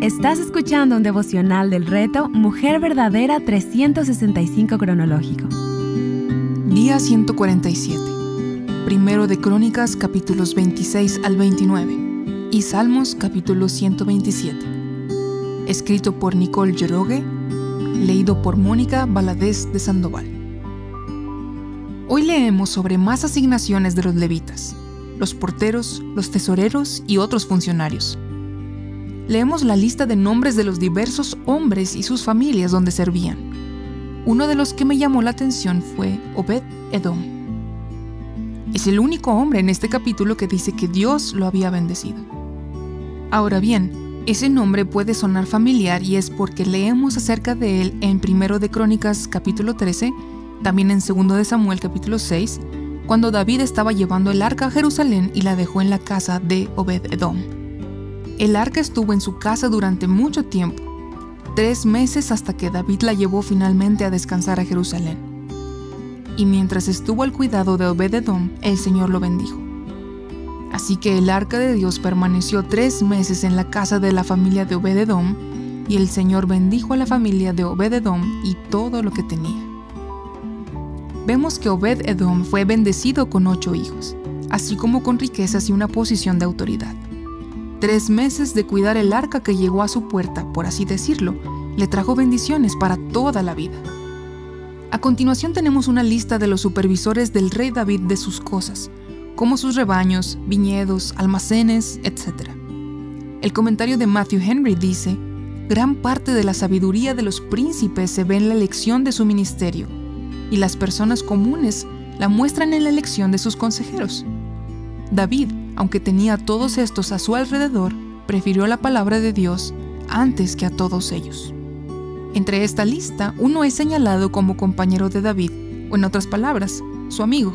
Estás escuchando un devocional del reto Mujer Verdadera 365 cronológico. Día 147. Primero de Crónicas, capítulos 26 al 29 y Salmos, capítulo 127. Escrito por Nicole Yeroge, leído por Mónica Valadez de Sandoval. Hoy leemos sobre más asignaciones de los levitas, los porteros, los tesoreros y otros funcionarios. Leemos la lista de nombres de los diversos hombres y sus familias donde servían. Uno de los que me llamó la atención fue Obed-Edom. Es el único hombre en este capítulo que dice que Dios lo había bendecido. Ahora bien, ese nombre puede sonar familiar y es porque leemos acerca de él en Primero de Crónicas capítulo 13, también en Segundo de Samuel capítulo 6, cuando David estaba llevando el arca a Jerusalén y la dejó en la casa de Obed-Edom. El arca estuvo en su casa durante mucho tiempo, 3 meses hasta que David la llevó finalmente a descansar a Jerusalén. Y mientras estuvo al cuidado de Obed-Edom, el Señor lo bendijo. Así que el arca de Dios permaneció 3 meses en la casa de la familia de Obed-Edom, y el Señor bendijo a la familia de Obed-Edom y todo lo que tenía. Vemos que Obed-Edom fue bendecido con 8 hijos, así como con riquezas y una posición de autoridad. 3 meses de cuidar el arca que llegó a su puerta, por así decirlo, le trajo bendiciones para toda la vida. A continuación tenemos una lista de los supervisores del rey David de sus cosas, como sus rebaños, viñedos, almacenes, etc. El comentario de Matthew Henry dice: gran parte de la sabiduría de los príncipes se ve en la elección de su ministerio, y las personas comunes la muestran en la elección de sus consejeros. David, aunque tenía a todos estos a su alrededor, prefirió la palabra de Dios antes que a todos ellos. Entre esta lista, uno es señalado como compañero de David, o en otras palabras, su amigo.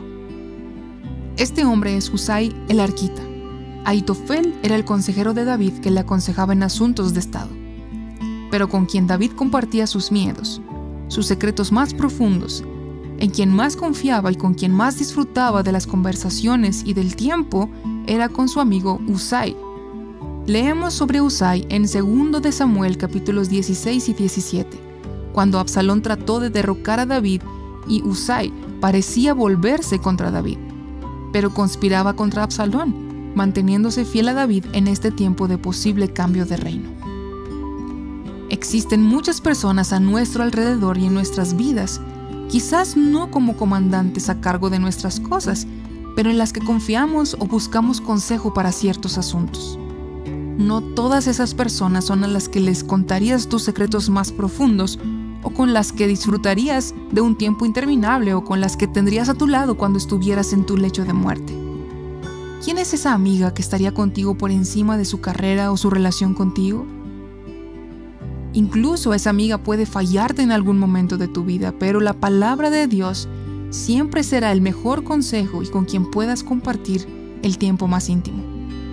Este hombre es Husai el arquita. Ahitofel era el consejero de David que le aconsejaba en asuntos de estado, pero con quien David compartía sus miedos, sus secretos más profundos, en quien más confiaba y con quien más disfrutaba de las conversaciones y del tiempo era con su amigo Husai. Leemos sobre Husai en 2 de Samuel capítulos 16 y 17, cuando Absalón trató de derrocar a David y Husai parecía volverse contra David, pero conspiraba contra Absalón, manteniéndose fiel a David en este tiempo de posible cambio de reino. Existen muchas personas a nuestro alrededor y en nuestras vidas, quizás no como comandantes a cargo de nuestras cosas, pero en las que confiamos o buscamos consejo para ciertos asuntos. No todas esas personas son a las que les contarías tus secretos más profundos, o con las que disfrutarías de un tiempo interminable, o con las que tendrías a tu lado cuando estuvieras en tu lecho de muerte. ¿Quién es esa amiga que estaría contigo por encima de su carrera o su relación contigo? Incluso esa amiga puede fallarte en algún momento de tu vida, pero la palabra de Dios siempre será el mejor consejo y con quien puedas compartir el tiempo más íntimo.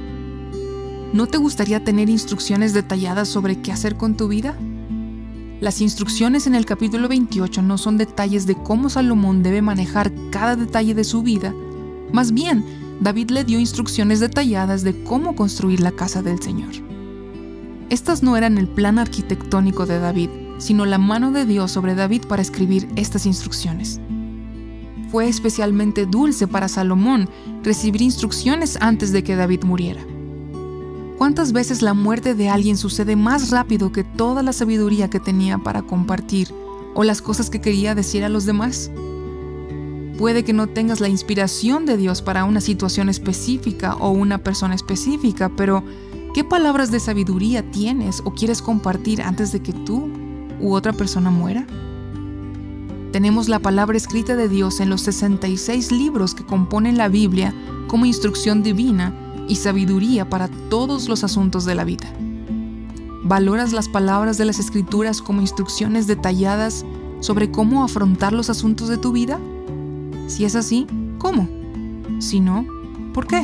¿No te gustaría tener instrucciones detalladas sobre qué hacer con tu vida? Las instrucciones en el capítulo 28 no son detalles de cómo Salomón debe manejar cada detalle de su vida. Más bien, David le dio instrucciones detalladas de cómo construir la casa del Señor. Estas no eran el plan arquitectónico de David, sino la mano de Dios sobre David para escribir estas instrucciones. Fue especialmente dulce para Salomón recibir instrucciones antes de que David muriera. ¿Cuántas veces la muerte de alguien sucede más rápido que toda la sabiduría que tenía para compartir o las cosas que quería decir a los demás? Puede que no tengas la inspiración de Dios para una situación específica o una persona específica, pero ¿qué palabras de sabiduría tienes o quieres compartir antes de que tú u otra persona muera? Tenemos la palabra escrita de Dios en los 66 libros que componen la Biblia como instrucción divina y sabiduría para todos los asuntos de la vida. ¿Valoras las palabras de las Escrituras como instrucciones detalladas sobre cómo afrontar los asuntos de tu vida? Si es así, ¿cómo? Si no, ¿por qué?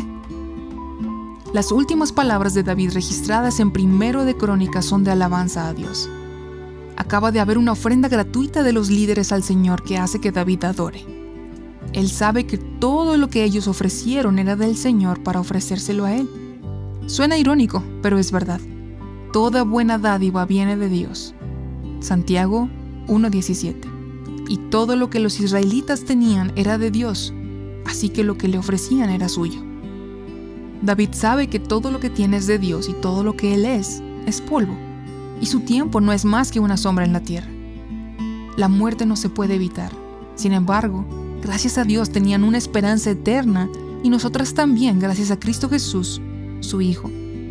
Las últimas palabras de David registradas en Primero de Crónicas son de alabanza a Dios. Acaba de haber una ofrenda gratuita de los líderes al Señor que hace que David adore. Él sabe que todo lo que ellos ofrecieron era del Señor para ofrecérselo a Él. Suena irónico, pero es verdad. toda buena dádiva viene de Dios. Santiago 1:17. Y todo lo que los israelitas tenían era de Dios, así que lo que le ofrecían era suyo. David sabe que todo lo que tiene es de Dios y todo lo que él es polvo, y su tiempo no es más que una sombra en la tierra. La muerte no se puede evitar. Sin embargo, gracias a Dios tenían una esperanza eterna y nosotras también gracias a Cristo Jesús, su Hijo.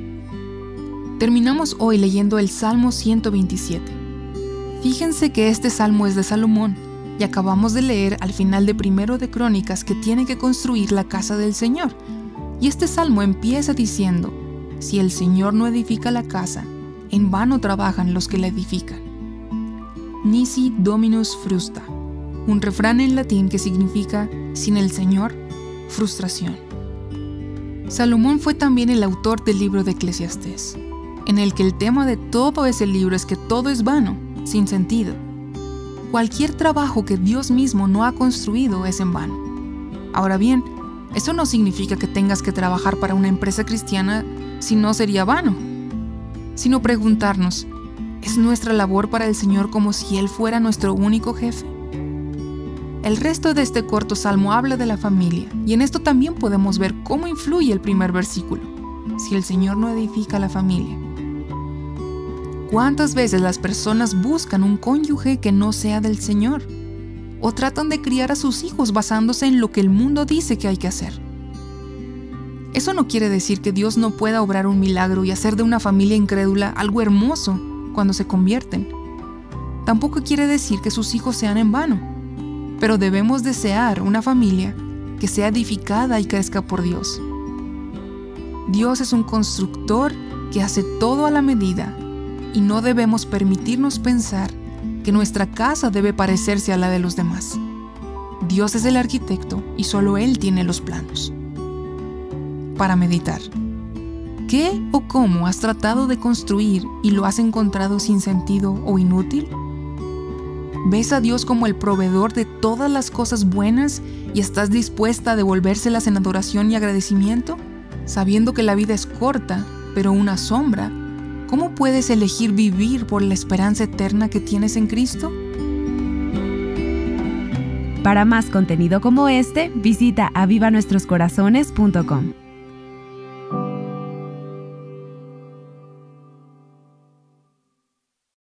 Terminamos hoy leyendo el Salmo 127. Fíjense que este salmo es de Salomón y acabamos de leer al final de Primero de Crónicas que tiene que construir la casa del Señor. Y este salmo empieza diciendo: si el Señor no edifica la casa, en vano trabajan los que la edifican. Nisi Dominus frusta, un refrán en latín que significa sin el Señor, frustración. Salomón fue también el autor del libro de Eclesiastés, en el que el tema de todo ese libro es que todo es vano, sin sentido. Cualquier trabajo que Dios mismo no ha construido es en vano. Ahora bien, eso no significa que tengas que trabajar para una empresa cristiana, si no sería vano, sino preguntarnos, ¿es nuestra labor para el Señor como si Él fuera nuestro único jefe? El resto de este corto salmo habla de la familia, y en esto también podemos ver cómo influye el primer versículo: si el Señor no edifica la familia. ¿Cuántas veces las personas buscan un cónyuge que no sea del Señor? O tratan de criar a sus hijos basándose en lo que el mundo dice que hay que hacer. Eso no quiere decir que Dios no pueda obrar un milagro y hacer de una familia incrédula algo hermoso cuando se convierten. Tampoco quiere decir que sus hijos sean en vano, pero debemos desear una familia que sea edificada y crezca por Dios. Dios es un constructor que hace todo a la medida y no debemos permitirnos pensar que nuestra casa debe parecerse a la de los demás. Dios es el arquitecto y solo Él tiene los planos. Para meditar, ¿qué o cómo has tratado de construir y lo has encontrado sin sentido o inútil? ¿Ves a Dios como el proveedor de todas las cosas buenas y estás dispuesta a devolvérselas en adoración y agradecimiento? Sabiendo que la vida es corta, pero una sombra, ¿cómo puedes elegir vivir por la esperanza eterna que tienes en Cristo? Para más contenido como este, visita avivanuestroscorazones.com.